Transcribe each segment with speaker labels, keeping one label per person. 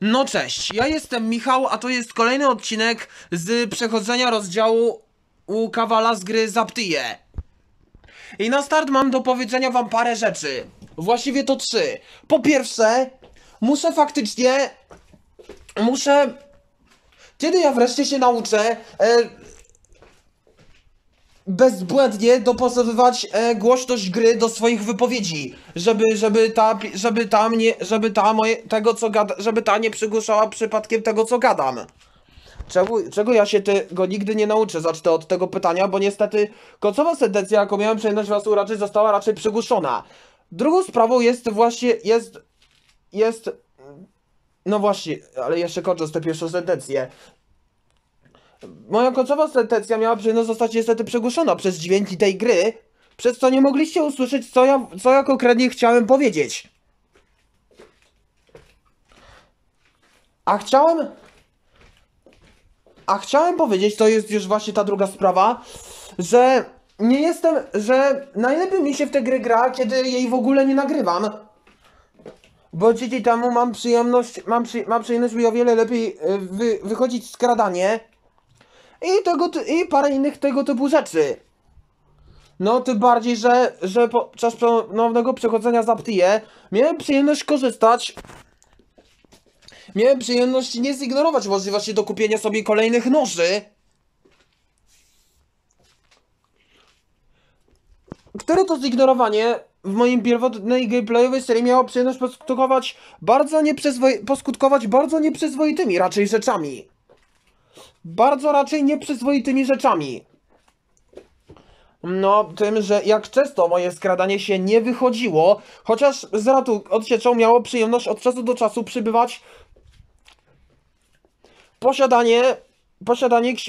Speaker 1: No cześć, ja jestem Michał, a to jest kolejny odcinek z przechodzenia rozdziału u Kawala z gry Zaptyje. I na start mam do powiedzenia wam parę rzeczy. Właściwie to 3. Po pierwsze, muszę... Kiedy ja wreszcie się nauczę bezbłędnie dopasowywać głośność gry do swoich wypowiedzi, żeby ta nie przygłuszała przypadkiem tego, co gadam. Czego ja się tego nigdy nie nauczę, zacznę od tego pytania, bo niestety końcowa sentencja, jaką miałem przyjemność was uraczyć, została raczej przygłuszona. Drugą sprawą no właśnie, ale jeszcze kończąc tę pierwszą sentencję. Moja końcowa sentencja miała przyjemność zostać niestety przegłuszona przez dźwięki tej gry, przez co nie mogliście usłyszeć, co ja konkretnie chciałem powiedzieć. A chciałem powiedzieć, to jest już właśnie ta druga sprawa, że że najlepiej mi się w tę grę gra, kiedy jej w ogóle nie nagrywam. Bo dzięki temu mam przyjemność mi o wiele lepiej wychodzić skradanie i parę innych tego typu rzeczy. No tym bardziej, że podczas ponownego przechodzenia Zaptyje miałem przyjemność nie zignorować możliwości do kupienia sobie kolejnych noży, które to zignorowanie w moim pierwotnej gameplayowej serii miało przyjemność poskutkować bardzo nieprzyzwoitymi raczej rzeczami. Raczej nieprzyzwoitymi rzeczami. No, tym, że jak często moje skradanie się nie wychodziło, chociaż z ratu odsieczą miało przyjemność od czasu do czasu przybywać posiadanie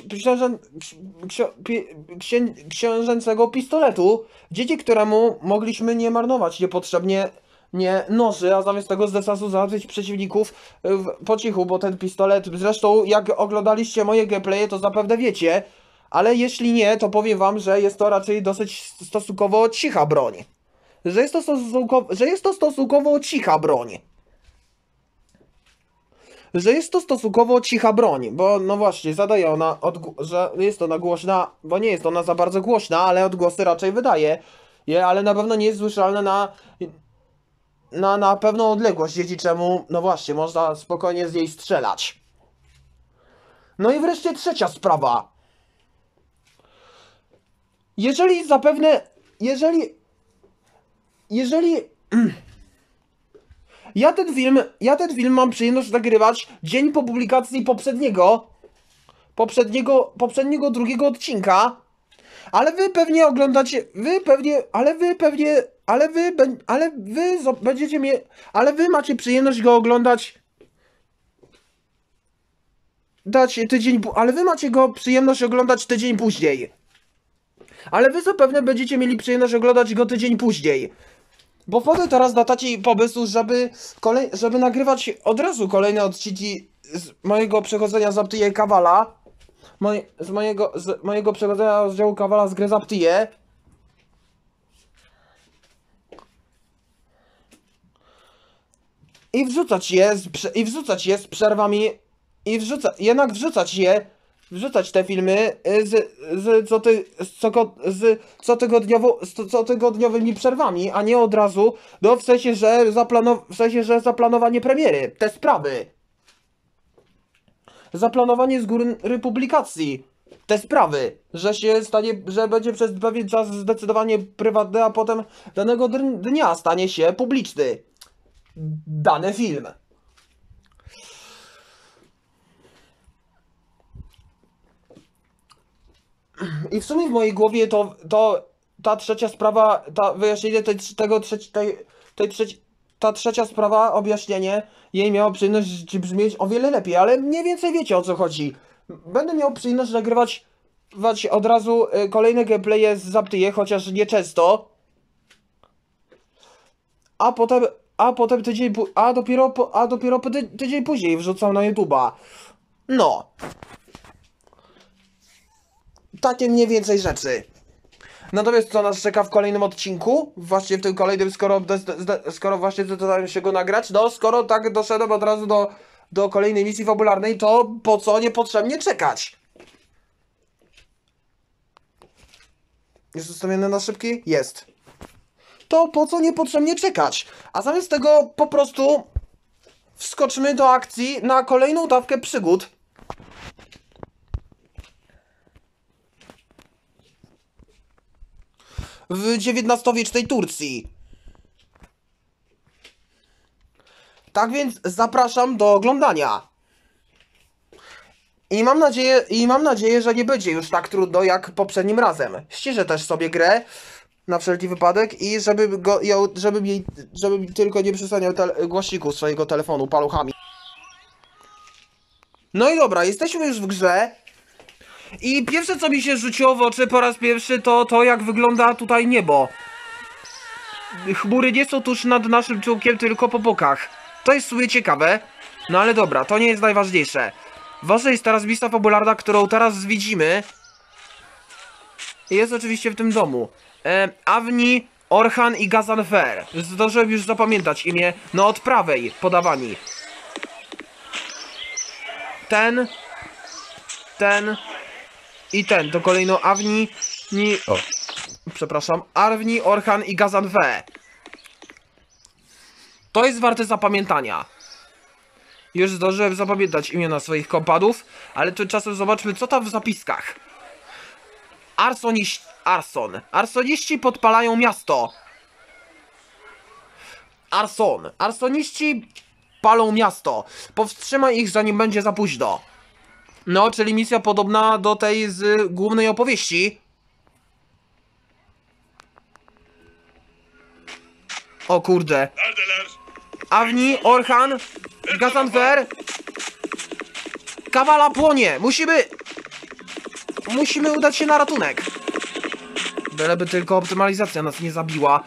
Speaker 1: księżęcego pistoletu, dzięki któremu mogliśmy nie marnować niepotrzebnie noży, a zamiast tego z dystansu załatwić przeciwników po cichu, bo ten pistolet, zresztą jak oglądaliście moje gameplaye, to zapewne wiecie, ale jeśli nie, to powiem wam, że jest to raczej dosyć stosunkowo cicha broń. Że jest to stosunkowo cicha broń. Że jest to stosunkowo cicha broń, bo no właśnie, zadaje ona, że jest ona głośna, bo nie jest ona za bardzo głośna, ale odgłosy raczej wydaje, ale na pewno nie jest słyszalna na pewną odległość, dzięki czemu, no właśnie, można spokojnie z niej strzelać. No i wreszcie trzecia sprawa. Jeżeli ja ten film mam przyjemność nagrywać dzień po publikacji poprzedniego drugiego odcinka, ale wy pewnie oglądacie, ale wy macie przyjemność go oglądać ale wy macie go przyjemność oglądać tydzień później. Ale wy zapewne będziecie mieli przyjemność oglądać go tydzień później. Bo wchodzę teraz na taki pomysł, żeby nagrywać od razu kolejne odcinki z mojego przechodzenia Zaptyje Kawala. Z mojego przechodzenia rozdziału Kawala z gry Zaptyje. I wrzucać je z przerwami. Wrzucać te filmy z cotygodniowymi przerwami, a nie od razu, no w sensie, że zaplanowanie premiery, te sprawy. Zaplanowanie z góry publikacji, te sprawy, że będzie przez pewien czas zdecydowanie prywatny, a potem danego dnia stanie się publiczny dany film. I w sumie w mojej głowie ta trzecia sprawa, wyjaśnienie ta trzecia sprawa, objaśnienie jej miało przyjemność brzmieć o wiele lepiej, ale mniej więcej wiecie, o co chodzi. Będę miał przyjemność nagrywać od razu kolejne gameplaye z Zaptyje, chociaż nie często. Dopiero tydzień później wrzucam na YouTube'a. No. Takie mniej więcej rzeczy. Natomiast co nas czeka w kolejnym odcinku? Właśnie w tym kolejnym, skoro właśnie zdecydowałem się go nagrać. No, skoro tak doszedłem od razu do kolejnej misji fabularnej, to po co niepotrzebnie czekać? Jest ustawione na szybki? Jest. To po co niepotrzebnie czekać? A zamiast tego po prostu wskoczmy do akcji na kolejną dawkę przygód. W XIX-wiecznej Turcji. Tak więc zapraszam do oglądania. I mam nadzieję, że nie będzie już tak trudno jak poprzednim razem. Ściszę też sobie grę na wszelki wypadek i żebym tylko nie przysłaniał głośników swojego telefonu paluchami. No i dobra, jesteśmy już w grze. I pierwsze co mi się rzuciło w oczy po raz pierwszy to jak wygląda tutaj niebo. Chmury nie są tuż nad naszym czółkiem, tylko po bokach. To jest w sumie ciekawe. No ale dobra, to nie jest najważniejsze. Ważna jest teraz misja fabularna, którą teraz widzimy. Jest oczywiście w tym domu. Avni, Orhan i Gazanfer. Zdążyłem już zapamiętać imię. No od prawej podawani. Ten i ten. To kolejno Avni, Avni, Orhan i Gazanfer. To jest warte zapamiętania. Już zdążyłem zapamiętać imiona swoich kompadów, ale tymczasem zobaczmy, co tam w zapiskach. Arsoniści podpalają miasto. Arsoniści palą miasto. Powstrzymaj ich, zanim będzie za późno. No, czyli misja podobna do tej z głównej opowieści. O kurde. Avni, Orhan, Gazanfer. Kawala płonie. Musimy udać się na ratunek. Byleby tylko optymalizacja nas nie zabiła.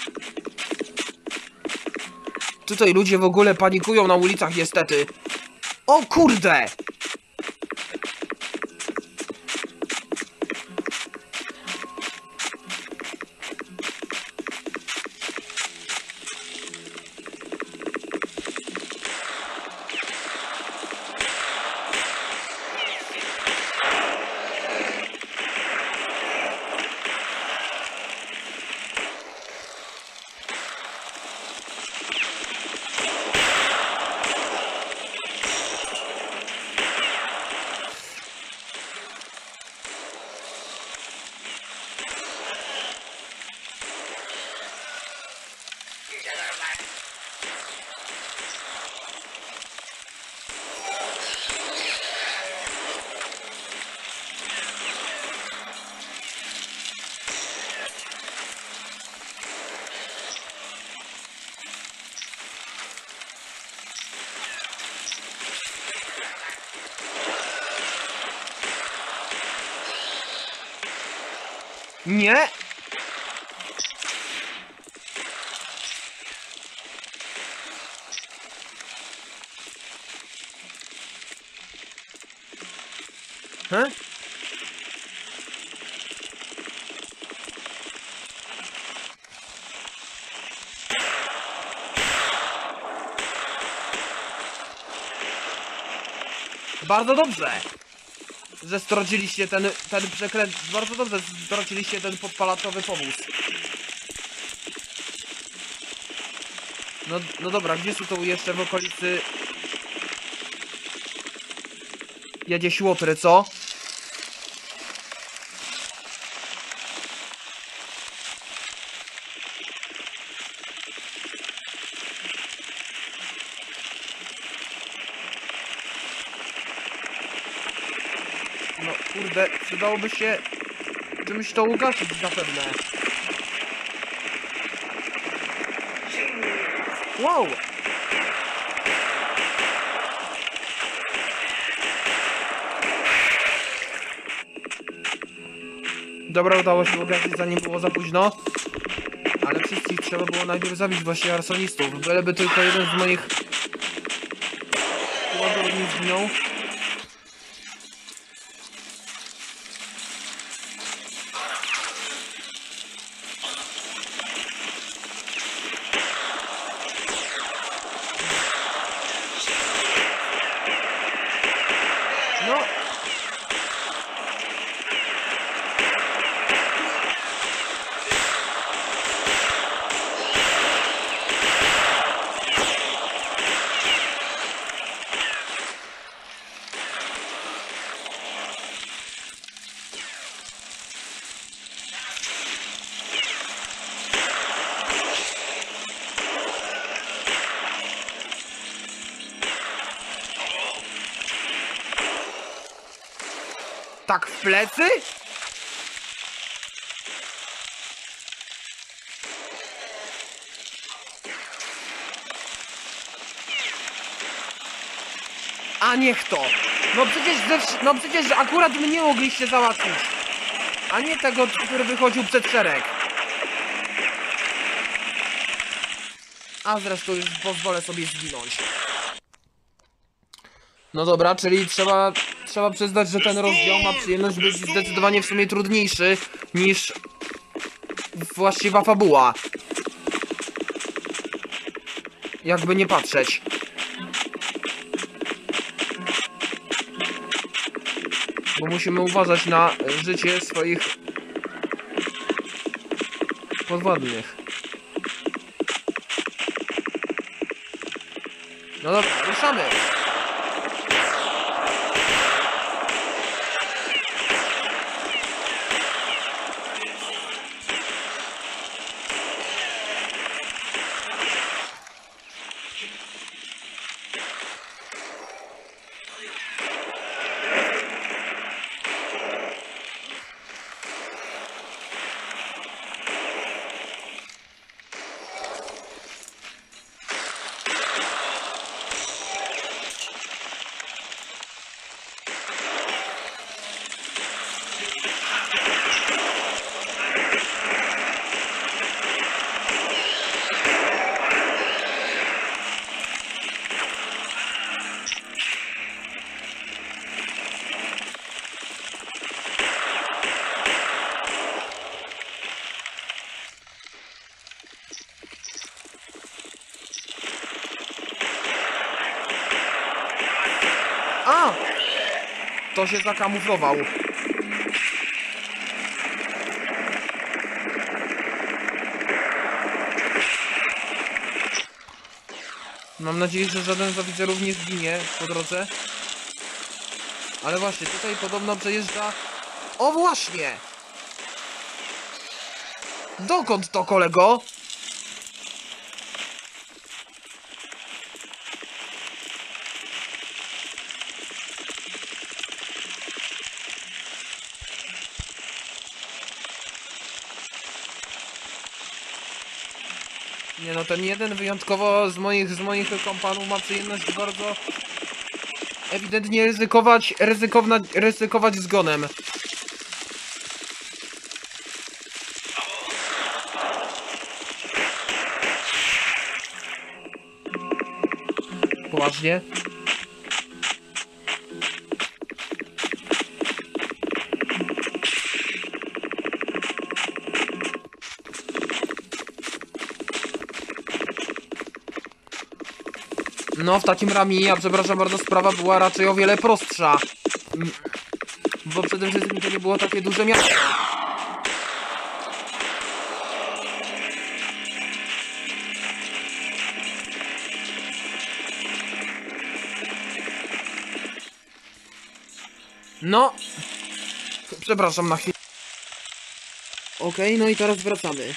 Speaker 1: Tutaj ludzie w ogóle panikują na ulicach niestety. O kurde! Nie! He? Bardzo dobrze, że straciliście ten Bardzo dobrze, że straciliście ten podpalaczowy powóz. No dobra, gdzie są tu jeszcze w okolicy? Jedzie Łotry, co? No kurde, przydałoby się czymś to ugasić zapewne. Wow! Dobra, udało się ugasić zanim było za późno. Ale wszystkich trzeba było najpierw zabić właśnie arsonistów. Byleby tylko jeden z moich ładów nie zginął. Tak w plecy? A niech to! No przecież akurat mnie mogliście załatwić! A nie tego, który wychodził przed szereg. A zresztą już pozwolę sobie zginąć. No dobra, czyli trzeba przyznać, że ten rozdział ma przyjemność być zdecydowanie w sumie trudniejszy niż właściwa fabuła. Jakby nie patrzeć. Bo musimy uważać na życie swoich podwładnych. No dobra, ruszamy! A! To się zakamuflował. Mam nadzieję, że żaden z oficerów nie zginie po drodze. Ale właśnie, tutaj podobno przejeżdża... O właśnie! Dokąd to, kolego? Nie no, ten jeden wyjątkowo z moich kompanów ma przyjemność bardzo ewidentnie ryzykować zgonem. Poważnie? No, w takim ramieniu, ja przepraszam bardzo, sprawa była raczej o wiele prostsza. Bo przede wszystkim to nie było takie duże miasto. No. Przepraszam na chwilę. Okej, no i teraz wracamy.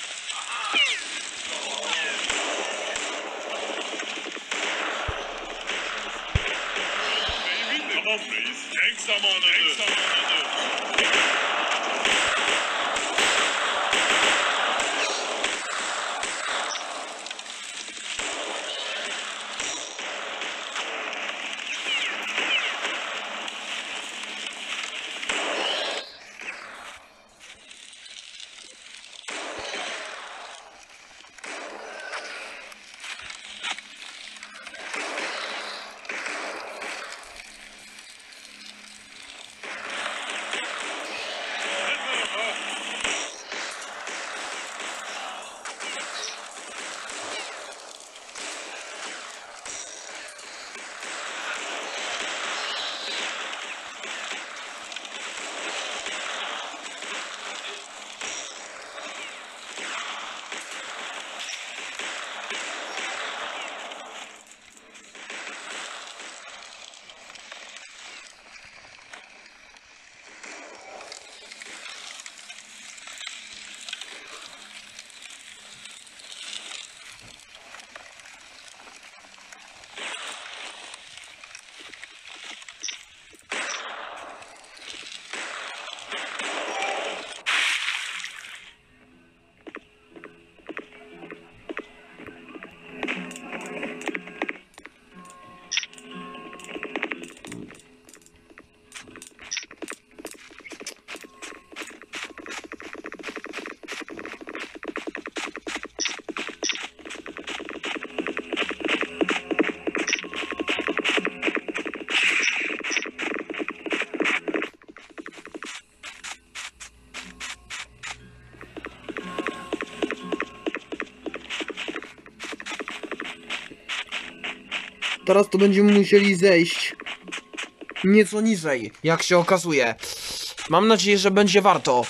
Speaker 1: Teraz to będziemy musieli zejść nieco niżej, jak się okazuje. Mam nadzieję, że będzie warto.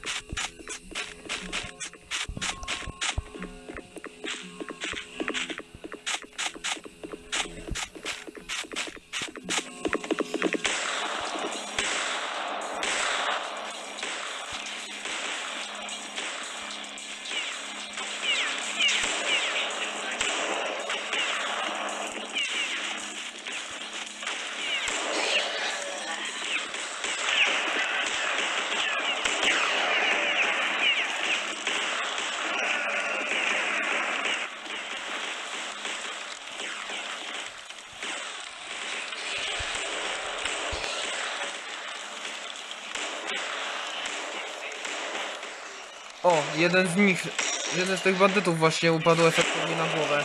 Speaker 1: O, jeden z tych bandytów właśnie upadł efektownie na głowę.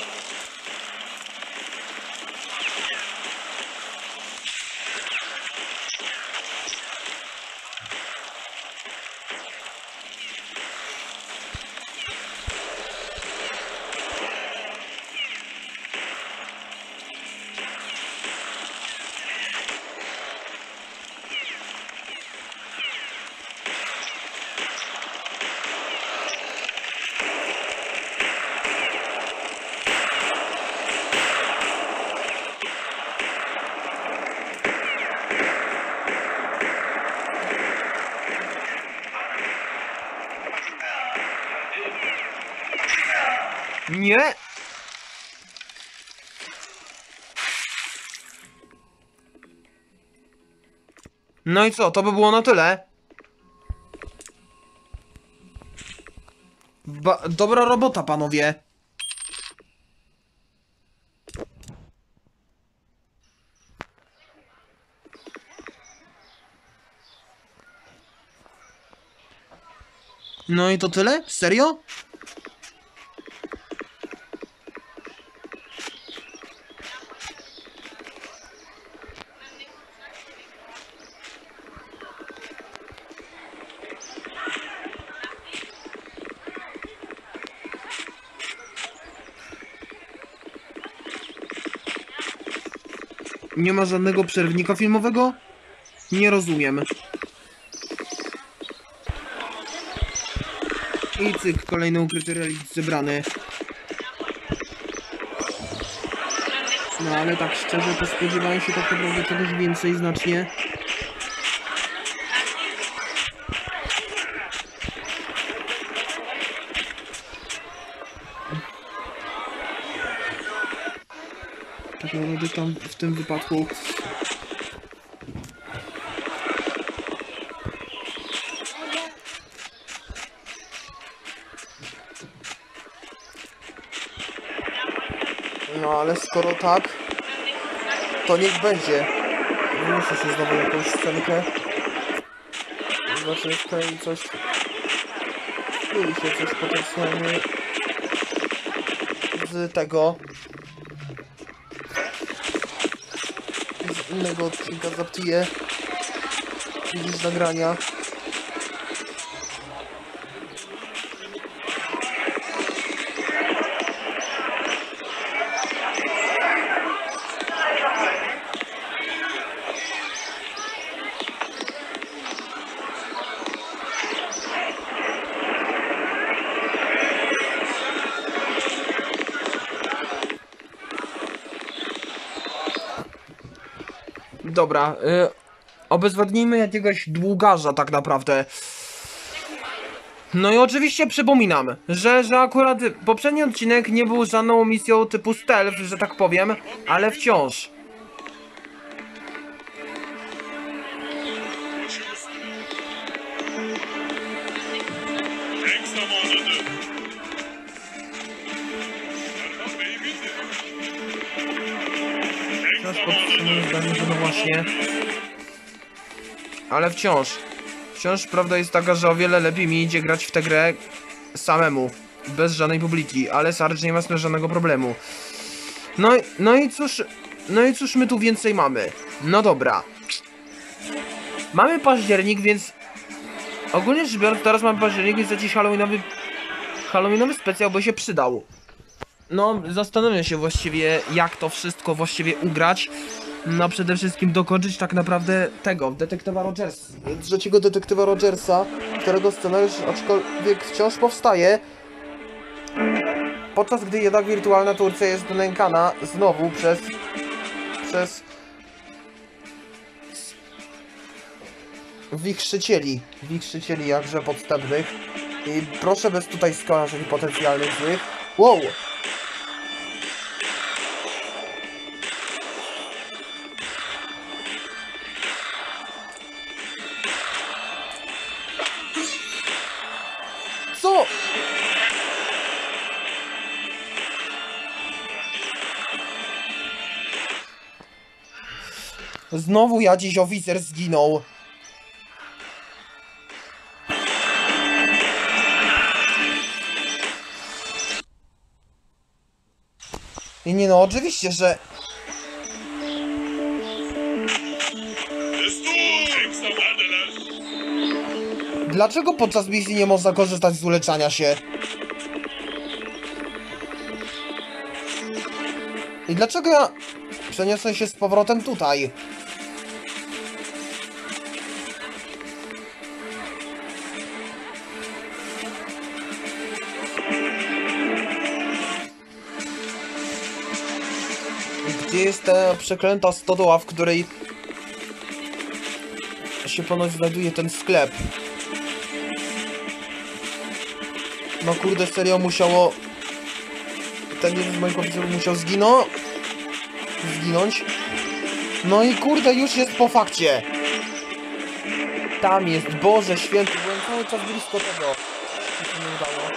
Speaker 1: Nie! No i co, to by było na tyle. Dobra robota, panowie. No i to tyle? Serio? Nie ma żadnego przerwnika filmowego? Nie rozumiem. I cyk, kolejny ukryty relikt zebrany. No ale tak szczerze to spodziewałem się tak naprawdę czegoś więcej znacznie. Tak naprawdę tam w tym wypadku no ale skoro tak, to niech będzie. Muszę się znowu jakąś scenkę. Znaczy tutaj coś. Mówi się coś potencjalnie z tego. Z innego odcinka Zaptiye. Widzisz nagrania. Dobra, obezwładnijmy jakiegoś długarza tak naprawdę. No i oczywiście przypominam, że akurat poprzedni odcinek nie był żadną misją typu stealth, że tak powiem, ale wciąż. Wciąż podtrzymuję zdanie, że no właśnie. Ale wciąż prawda jest taka, że o wiele lepiej mi idzie grać w tę grę samemu, bez żadnej publiki, ale Sarge nie ma z tym żadnego problemu. No i cóż my tu więcej mamy? No dobra. Mamy październik, więc ogólnie rzecz biorąc teraz mamy październik, więc jakiś halloweenowy specjal by się przydał. no zastanawiam się właściwie, jak to wszystko właściwie ugrać. No przede wszystkim dokończyć tak naprawdę tego, detektywa Rogersa, trzeciego detektywa Rogersa, którego scenariusz aczkolwiek wciąż powstaje. Podczas gdy jednak wirtualna Turcja jest nękana znowu przez wichrzycieli jakże podstępnych. I proszę bez tutaj skojarzeń potencjalnych złych. Wow! Co? Znowu jakiś oficer zginął. I nie no, oczywiście, że... Dlaczego podczas misji nie można korzystać z uleczania się? I dlaczego ja przeniosłem się z powrotem tutaj? Gdzie jest ta przeklęta stodoła, w której się ponoć znajduje ten sklep? No kurde, serio musiało... Ten jeden z moich oficerów musiał zginąć. No i kurde, już jest po fakcie. Tam jest, Boże Święty, byłem cały czas blisko tego. Mi się nie udało.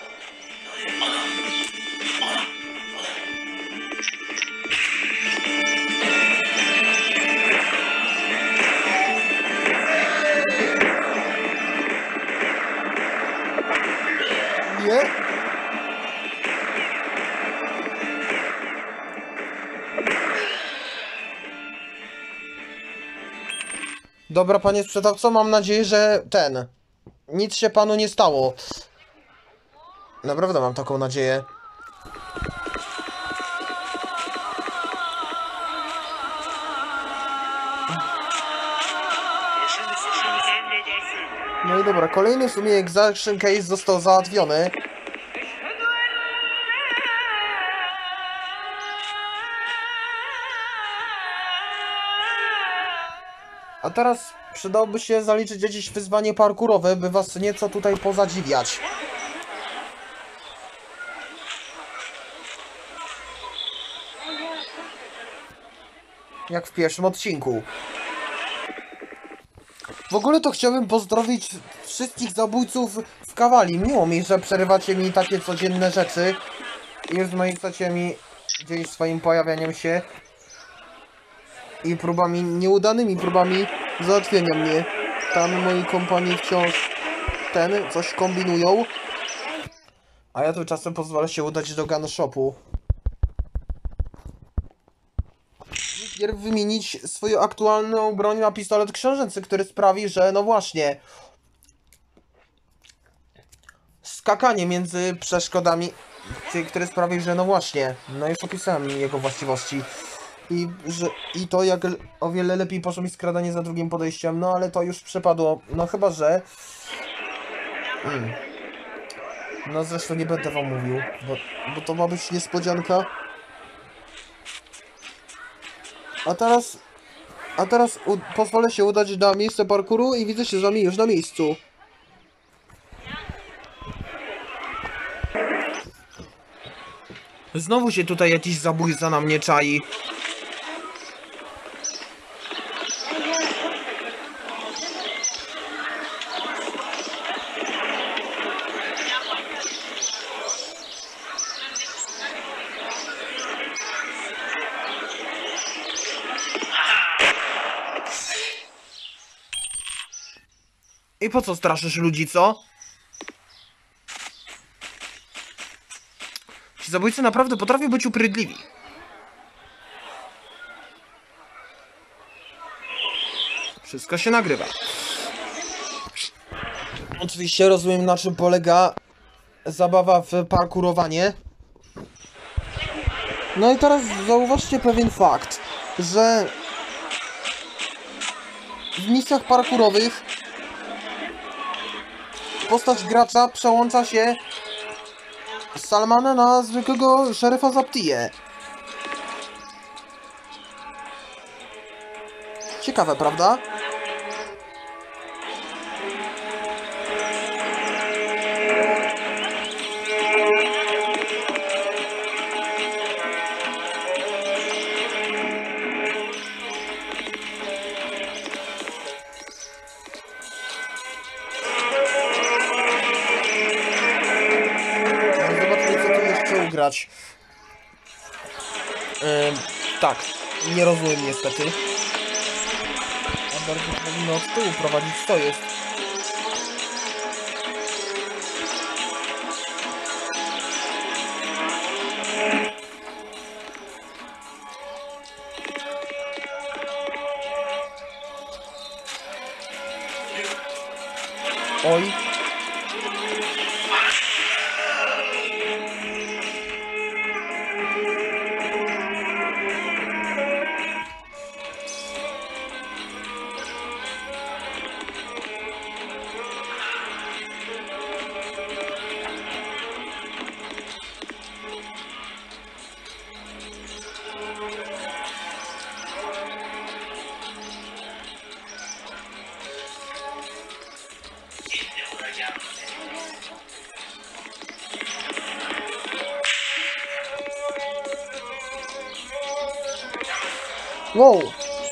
Speaker 1: Nie? Dobra, panie sprzedawco, mam nadzieję, że nic się panu nie stało. Naprawdę mam taką nadzieję. No i dobra, kolejny w sumie extraction case został załatwiony. A teraz przydałoby się zaliczyć jakieś wyzwanie parkurowe, by was nieco tutaj pozadziwiać. Jak w pierwszym odcinku. W ogóle to chciałbym pozdrowić wszystkich zabójców w Kawali. Miło mi, że przerywacie mi takie codzienne rzeczy i rozmaicacie mi gdzieś swoim pojawianiem się i nieudanymi próbami załatwienia mnie. Tam moi kompanii wciąż coś kombinują, a ja tu czasem pozwolę się udać do gun shopu. Najpierw wymienić swoją aktualną broń na pistolet książęcy, który sprawi, że no właśnie skakanie między przeszkodami, który sprawi, że no właśnie, no już opisałem jego właściwości. I to jak o wiele lepiej poszło mi skradanie za drugim podejściem, no ale to już przepadło, no chyba, że... No zresztą nie będę wam mówił, bo to ma być niespodzianka. A teraz pozwolę się udać na miejsce parkouru i widzę się z wami już na miejscu. Znowu się tutaj jakiś zabójca na mnie czai. I po co straszysz ludzi, co? Ci zabójcy naprawdę potrafią być uprydliwi. Wszystko się nagrywa. Oczywiście rozumiem, na czym polega zabawa w parkurowanie. No i teraz zauważcie pewien fakt, że w misjach parkurowych postać gracza przełącza się z Salmana na zwykłego szeryfa Zaptiye. Ciekawe, prawda? Grać. Tak, nie rozumiem niestety. A bardzo powinno od tyłu prowadzić, to jest. Oj. Wow!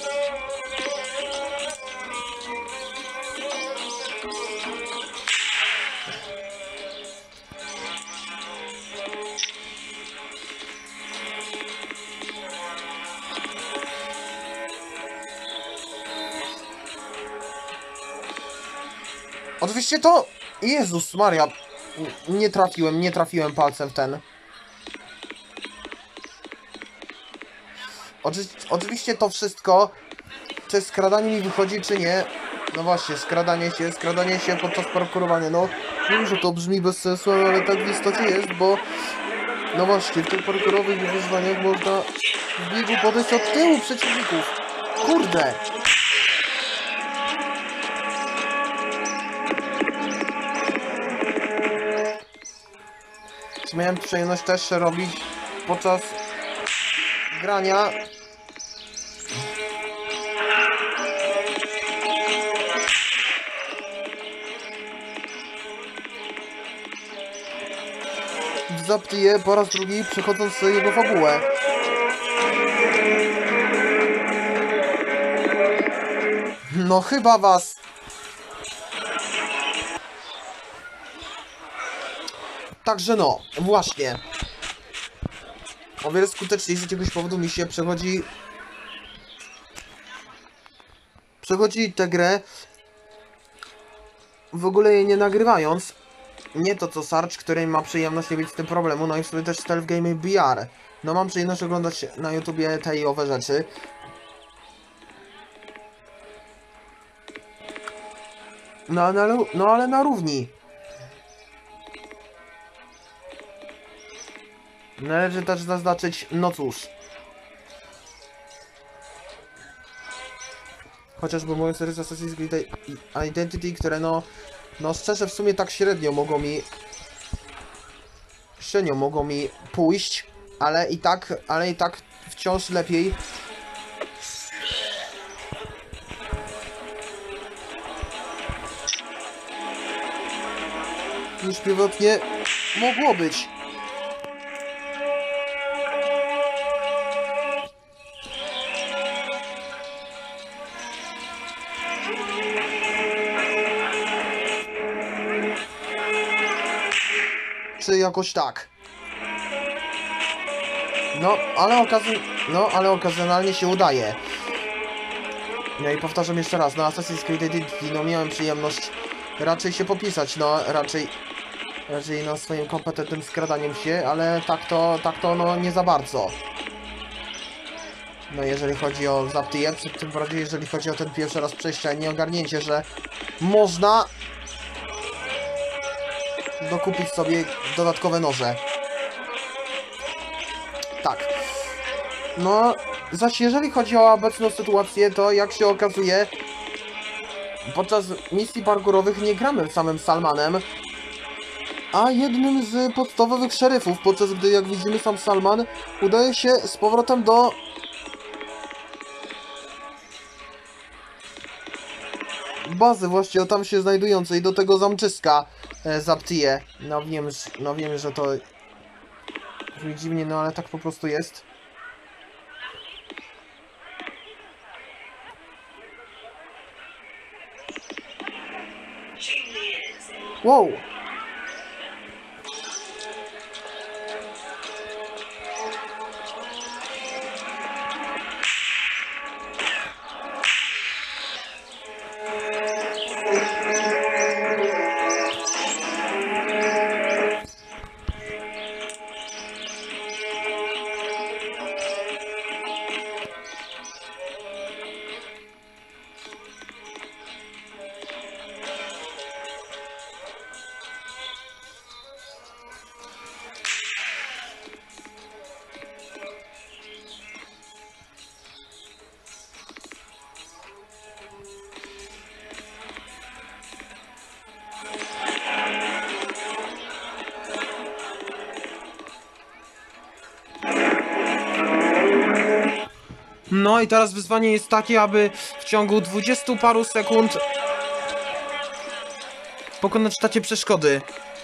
Speaker 1: Oczywiście to... Jezus Maria! Nie trafiłem palcem w ten... Oczywiście to wszystko, czy skradanie mi wychodzi, czy nie. No właśnie, skradanie się podczas parkurowania. No, wiem, że to brzmi bez sensu, ale tak w istocie jest, bo... No właśnie, w tych parkurowych wyzwaniach można w biegu podejść od tyłu przeciwników. Kurde! Co miałem przyjemność też robić podczas grania. W Zaptiye po raz drugi, przechodząc jego fabułę. No chyba was. Także no, właśnie. O wiele skuteczniej z jakiegoś powodu mi się przechodzi tę grę, w ogóle jej nie nagrywając. Nie to co Sarge, który ma przyjemność nie mieć z tym problemu, no i w sumie też Stealth Game BR. No mam przyjemność oglądać na YouTubie te i owe rzeczy. No ale na równi. Należy też zaznaczyć, no cóż. Chociażby moje serie Assassin's Creed Identity, które no szczerze w sumie tak średnio mogą mi pójść, ale i tak wciąż lepiej. Niż pierwotnie mogło być. Czy jakoś tak. Ale okazjonalnie się udaje. No i powtarzam jeszcze raz, na Assassin's Creed Identity no miałem przyjemność raczej się popisać, no raczej na swoim kompetentnym skradaniem się, ale tak to no nie za bardzo. No jeżeli chodzi o Zaptiye, tym bardziej jeżeli chodzi o ten pierwszy raz przejścia i nieogarnięcie, że można dokupić sobie dodatkowe noże. Tak. No, zaś jeżeli chodzi o obecną sytuację, to jak się okazuje, podczas misji parkurowych nie gramy samym Salmanem, a jednym z podstawowych szeryfów, podczas gdy, jak widzimy, sam Salman udaje się z powrotem do bazy właśnie tam się znajdującej, do tego zamczyska Zaptiye. No wiem, że to brzmi dziwnie, no ale tak po prostu jest. Wow! No i teraz wyzwanie jest takie, aby w ciągu 20 paru sekund pokonać takie przeszkody.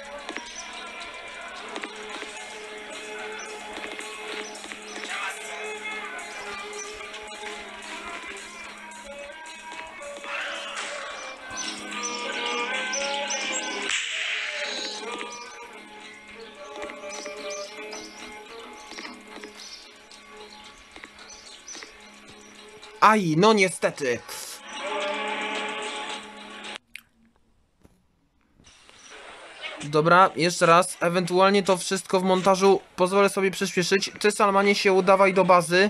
Speaker 1: Aj, no niestety. Dobra, jeszcze raz. Ewentualnie to wszystko w montażu pozwolę sobie przyspieszyć. Ty, Salmanie, się udawaj do bazy.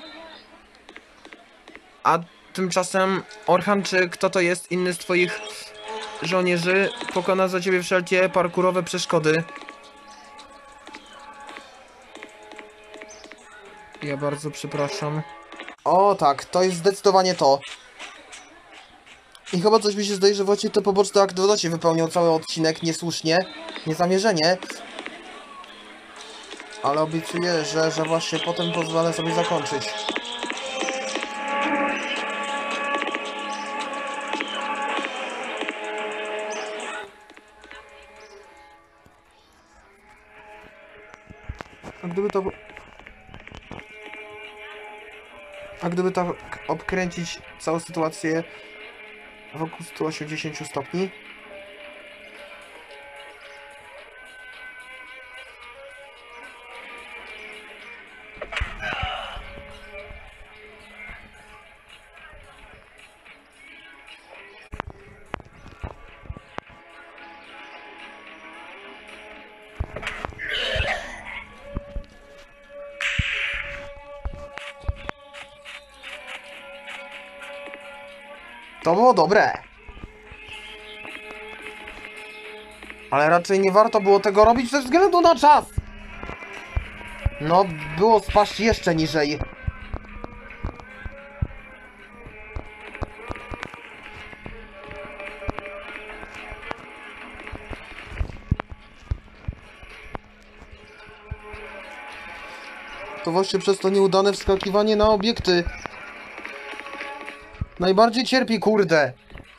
Speaker 1: A tymczasem Orhan, czy kto to jest inny z twoich żołnierzy pokona za ciebie wszelkie parkurowe przeszkody? Ja bardzo przepraszam. O tak, to jest zdecydowanie to. I chyba coś mi się zdaje, że właśnie to poboczne aktywności wypełniał cały odcinek niesłusznie, niezamierzenie. Ale obiecuję, że właśnie potem pozwolę sobie zakończyć. A gdyby tak obkręcić całą sytuację wokół 180 stopni? To było dobre. Ale raczej nie warto było tego robić ze względu na czas. No, było spaść jeszcze niżej. To właśnie przez to nieudane wskakiwanie na obiekty najbardziej cierpi, kurde.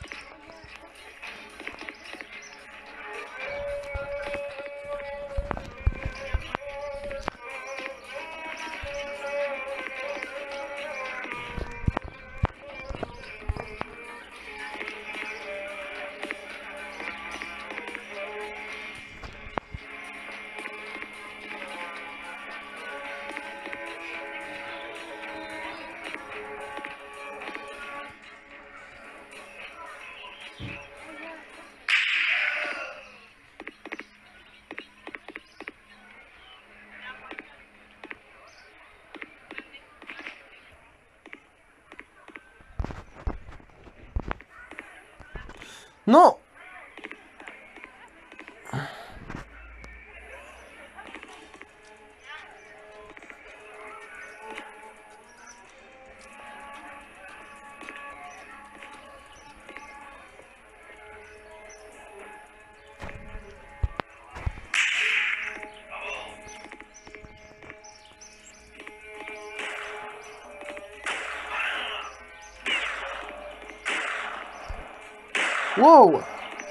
Speaker 1: No! Wow!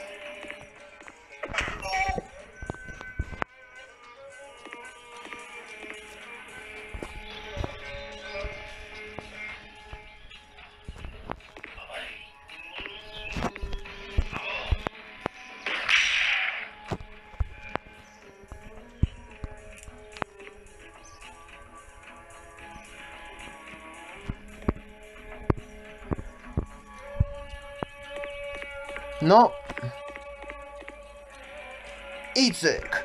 Speaker 1: No. I cyk.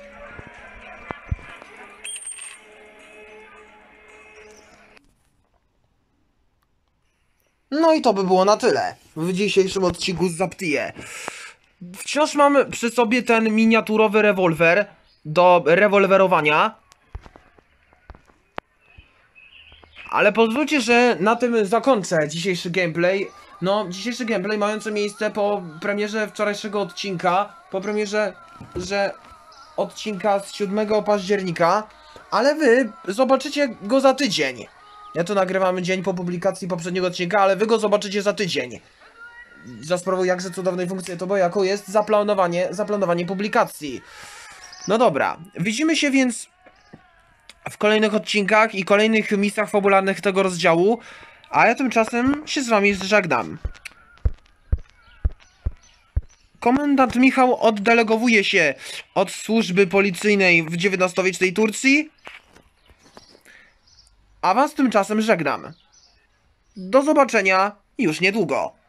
Speaker 1: No i to by było na tyle w dzisiejszym odcinku z Zaptiye. Wciąż mam przy sobie ten miniaturowy rewolwer do rewolwerowania. Ale pozwólcie, że na tym zakończę dzisiejszy gameplay. No, dzisiejszy gameplay mający miejsce po premierze wczorajszego odcinka. Po premierze, odcinka z 7 października. Ale wy zobaczycie go za tydzień. Ja to nagrywam dzień po publikacji poprzedniego odcinka, ale wy go zobaczycie za tydzień. Za sprawą jakże cudownej funkcji to, bo jaką jest zaplanowanie publikacji. No dobra, widzimy się więc w kolejnych odcinkach i kolejnych misjach fabularnych tego rozdziału, a ja tymczasem się z wami żegnam. Komendant Michał oddelegowuje się od służby policyjnej w XIX-wiecznej Turcji, a was tymczasem żegnam. Do zobaczenia już niedługo.